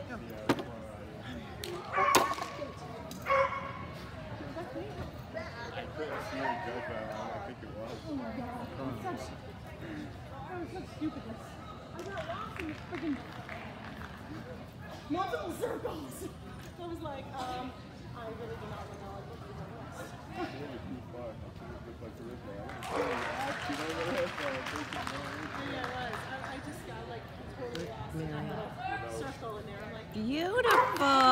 I couldn't see him jump that long. I think it was. Oh my god. That was such stupidness. I got lost in the freaking multiple circles. I was like, I really do not know what to do next. Really too far. It looked like the ripple. Yeah, it was. I just got like totally lost. And I had a circle in there. I'm like, Beautiful.